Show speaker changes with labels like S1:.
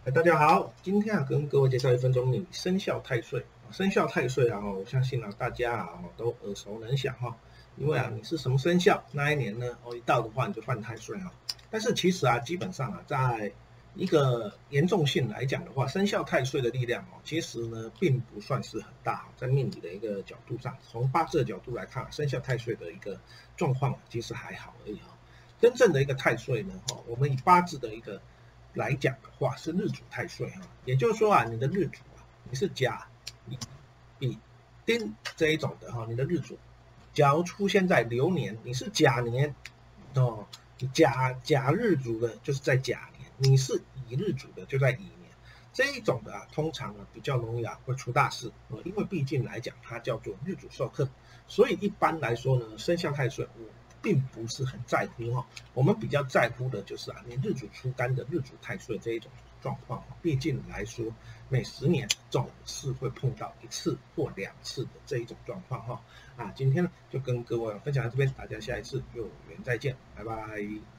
S1: 大家好，今天跟各位介绍1分钟命理生肖太岁。生肖太岁我相信大家都耳熟能详因为你是什么生肖，那一年呢一到的话你就犯太岁但是其实基本上在一个严重性来讲的话，生肖太岁的力量其实呢并不算是很大，在命理的一个角度上，从八字的角度来看，生肖太岁的一个状况其实还好而已真正的一个太岁呢我们以八字的一个来讲的话是日主太岁也就是说你的日主你是甲、乙、丁这一种的你的日主假如出现在流年，你是甲年你甲日主的就是在甲年，你是乙日主的就在乙年，这一种的通常比较容易会出大事因为毕竟来讲它叫做日主受克，所以一般来说呢，生肖太岁我并不是很在乎我们比较在乎的就是你日主出干的日主太岁这一种状况毕竟来说每10年总是会碰到1次或2次的这一种状况今天就跟各位分享到这边，大家下一次有缘再见，拜拜。